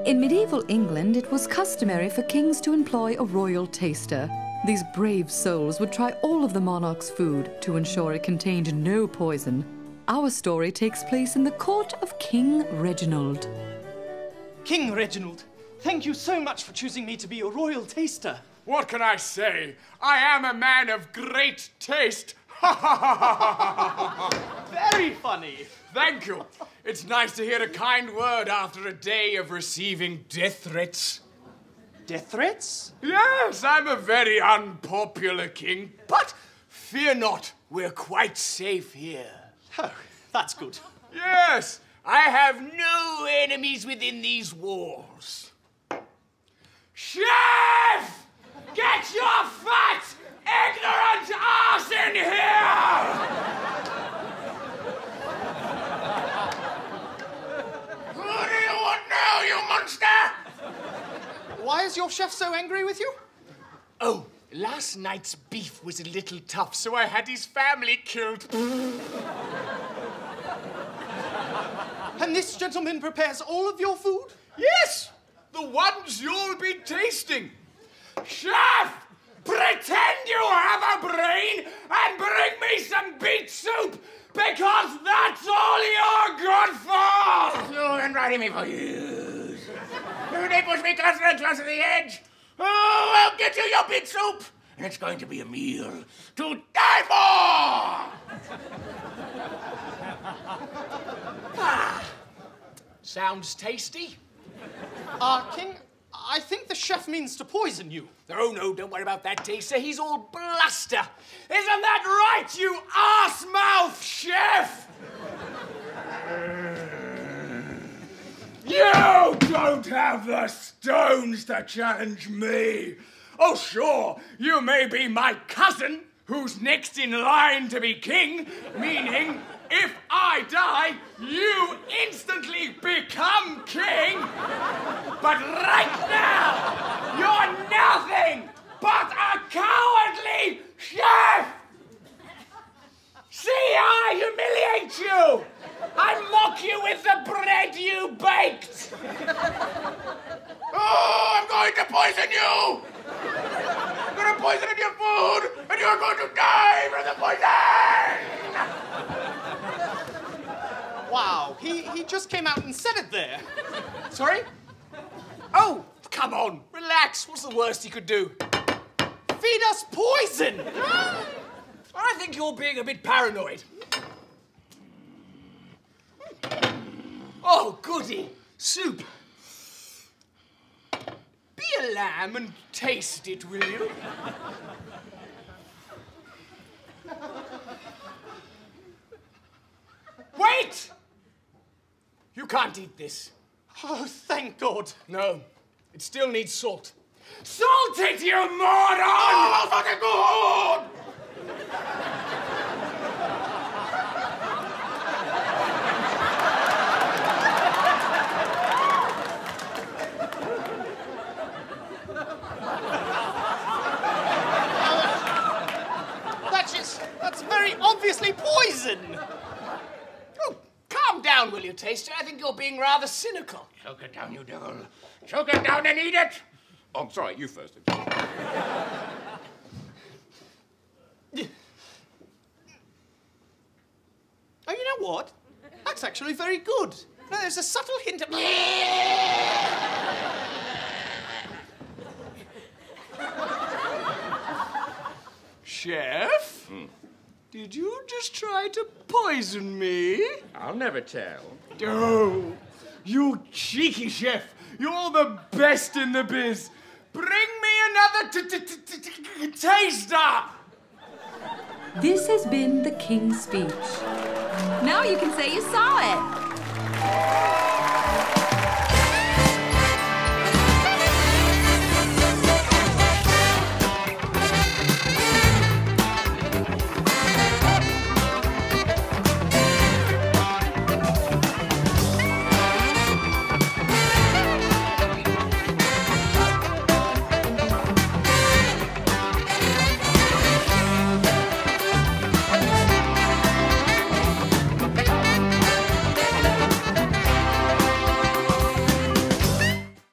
In medieval England, it was customary for kings to employ a royal taster. These brave souls would try all of the monarch's food to ensure it contained no poison. Our story takes place in the court of King Reginald. King Reginald, thank you so much for choosing me to be your royal taster. What can I say? I am a man of great taste. Very funny. Thank you. It's nice to hear a kind word after a day of receiving death threats. Death threats? Yes, I'm a very unpopular king, but fear not, we're quite safe here. Oh, that's good. Yes, I have no enemies within these walls. Chef! Get your fat, ignorant ass in here! Who do you want now, you monster? Why is your chef so angry with you? Oh, last night's beef was a little tough, so I had his family killed. And this gentleman prepares all of your food? Yes, the ones you'll be tasting. Chef, pretend you have a brain and bring me some beet soup, because that's all you're good for! You and writing me for years. They push me closer and closer to the edge. Oh, I'll get you your beet soup, and it's going to be a meal to die for! Sounds tasty. King, I think the chef means to poison you. Oh, no, don't worry about that, taster. He's all bluster. Isn't that right, you arse-mouth chef? You don't have the stones to challenge me. Oh, sure, you may be my cousin, who's next in line to be king, meaning if I die, you instantly become king. But right now, you're nothing but a cowardly chef. See how I humiliate you. I mock you with the bread you baked. Oh, I'm going to poison you! I'm going to poison your food, and you're going to die from the poison! Wow, he just came out and said it there. Sorry? Oh, come on, relax. What's the worst he could do? Feed us poison! I think you're being a bit paranoid. Oh, goody. Soup. Be a lamb and taste it, will you? Wait! You can't eat this. Oh, thank God. No, it still needs salt. Salt it, you moron! Oh, fucking good! That's very obviously poison. Oh, calm down, will you, taster? I think you're being rather cynical. Choke it down, you devil. Choke it down and eat it! Oh, I'm sorry, you first. Oh, you know what? That's actually very good. No, there's a subtle hint of... Chef? Did you just try to poison me? I'll never tell. Oh, you cheeky chef. You're the best in the biz. Bring me another taster. This has been the King's Speech. Now you can say you saw it.